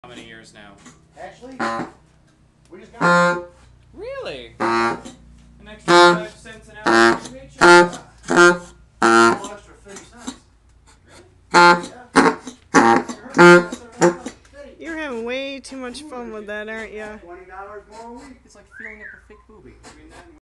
How many years now? Actually, we just got Really? An extra 5 cents an hour for your paycheck? an extra 50 cents. Really? You're having way too much fun with that, aren't you? $20 more a week. It's like filling up a fake boobie. I mean, that